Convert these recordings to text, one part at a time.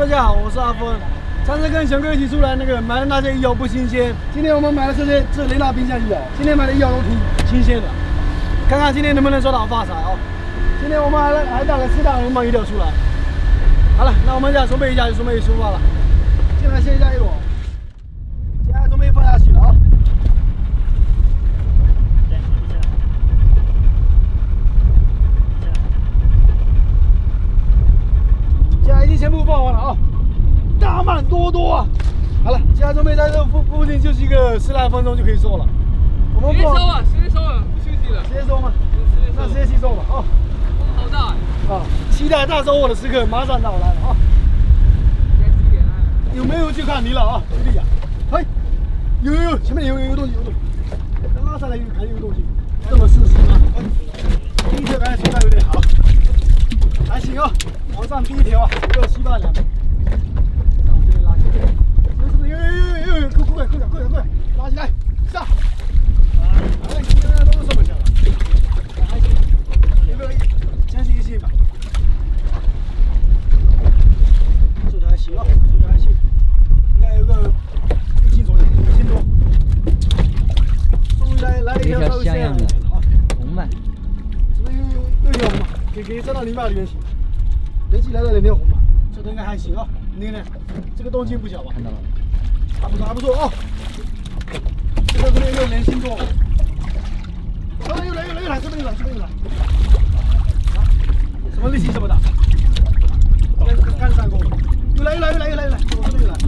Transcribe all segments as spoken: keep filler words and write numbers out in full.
大家好，我是阿峰。上次跟熊哥一起出来那个买的那些鱼油不新鲜，今天我们买的这些是雷达冰箱鱼油，今天买的鱼油都挺新鲜的，看看今天能不能收到发财哦。今天我们还还打了四大红蟒鱼柳出来。好了，那我们现在准备一下就准备出发了。现在先下一朵，现在准备放下去了啊。 全部放完了啊！大满多多啊！好了，现在准备在这附附近休息个十来分钟就可以收了。我们直接收啊，直接收了，不休息了。直接收吗？那直接去收吧啊！ 风好大啊！期待大收获的时刻马上到来了啊！ 现在几点了？ 有没有就看你了啊，兄弟呀！嘿，有有有，前面有有有东西有东西，刚刚上来有看有东西，这么试试啊！第一条感觉收的有点好。 还行啊，往上第一条啊，有个七八两，往这边拉起来，是不是？有有有有有，快快快点快点快点，拉起来，上！哎，现在都是这么小了，还行，有没有？相信一些吧。这条还行啊，这条还行，应该有个一斤左右，一斤多。终于来来了一条稍微像样的啊， 红蟒， 这边又又又一条红蟒。 给给站到泥巴里面去，人起来了两条红蟒，这都应该还行啊。你看看，这个动静不小吧？看到了，还不错还不错啊。这个可能有连心多。啊，又来又来又来，这边又来这边又来。啊，什么力气这么大？应该是干三公了。又来又来又来又来又来，我这边又来。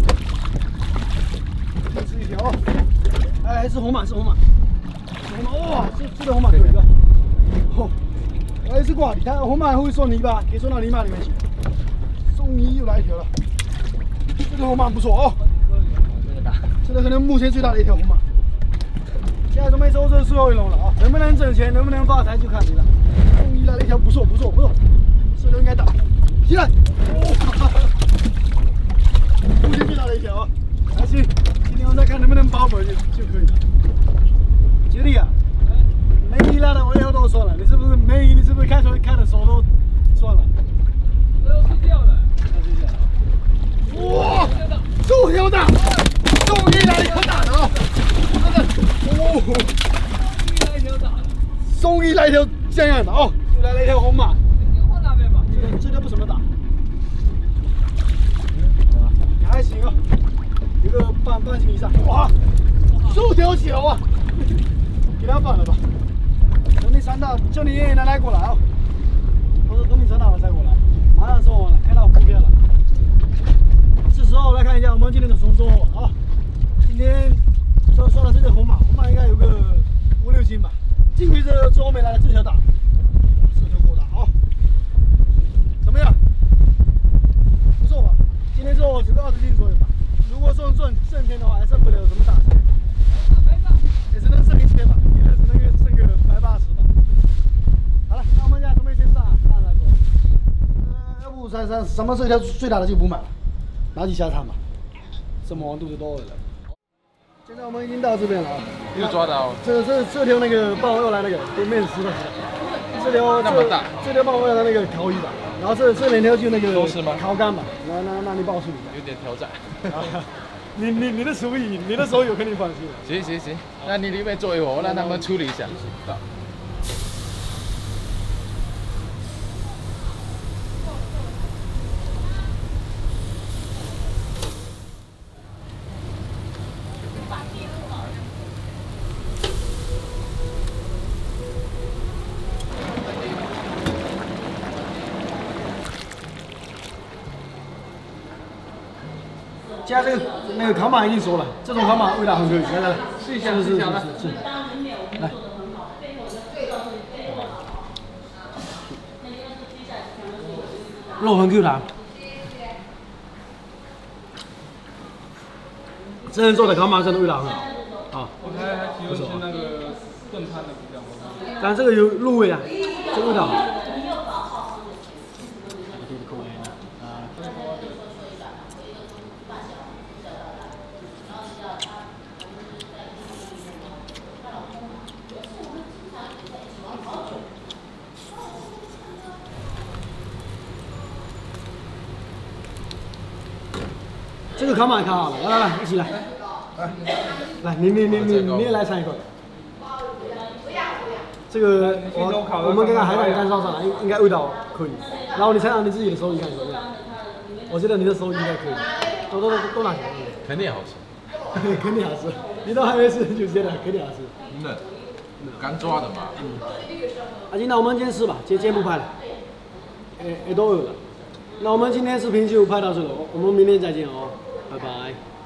这是一条啊，哎，是红蟒是红蟒，是红蟒哇，这这条红蟒可以啊。哦。 还是挂的，它红蟒会送泥巴，可以送到泥巴里面去。送泥又来一条了，这个红蟒不错哦。这个大，这个可能目前最大的一条红蟒。现在准备收这最后一笼了啊，能不能挣钱，能不能发财就看你了。送泥来了一条不错不错不错，这都应该打。起来，哇，目前最大的一条啊，还行。今天我再看能不能保本就就可以了。兄弟啊！ 没鱼来了，我以后都算了。你是不是没鱼？你是不是看手看的手都算了？ 都要睡觉了。 哇，这条大，终于来了一条大的啊！真的，哦， 终于来一条大的， 终于来一条这样的哦，又来了一条红蟒。 你就放那边吧。 这条这条不怎么大，也还行啊，有个半半斤以上。哇，这条小啊，给它放了吧。 等你三大，叫你爷爷奶奶过来啊！我说等你三大了再过来，马上收完了，开到湖边了。是时候来看一下我们今天的总收获啊！今天收收了这条红蟒，红蟒应该有个五六斤吧。幸亏这最后面来的这条大，这条够大啊！怎么样？不错吧？今天收获是个二十斤左右吧。如果说挣挣钱的话，还剩不了什么大钱，也只能剩一千吧，也只能剩个百八十。 好了，那我们现在准备先上上来说，呃，要不咱咱什么这条最大的就不买了，拿去下场吧，这么往肚子多了。现在我们已经到这边了啊， 又抓到。 这这这条那个鲍又来那个对面石头，这条那么大， 这条鲍又来那个烤鱼吧，然后这这两条就那个都是吗？ 烤干吧，那那那你报数一下。 有点挑战。 你你你的手艺，你的手艺我肯定放心了。 行行行，那你里面坐一会儿，我让他们处理一下。到。 加这个那个烤蟒已经熟了，这种烤蟒味道很可以，来来来， 试一下， 是是是试一下来， 是是，来，肉很 Q 弹，这人做的烤蟒真的味道很好啊。 我还还喜欢吃那个炖汤的比较好， 但这个有入味啊，这味道好。 这这个烤马烤好了，来来来，一起来。来，来，你你你你你也来尝一口。这个我我们刚刚海胆干烧上来，应应该味道可以。然后你尝尝你自己的手艺看怎么样？我觉得你的手艺应该可以。都都都都拿起来。 肯定好吃。 肯定好吃。你都还没吃就觉得肯定好吃。 嫩，干抓的嘛。 嗯。啊，那我们今天吃吧，今天不拍了。哎哎，都有了。那我们今天视频就拍到这了，我们明天再见哦，拜拜。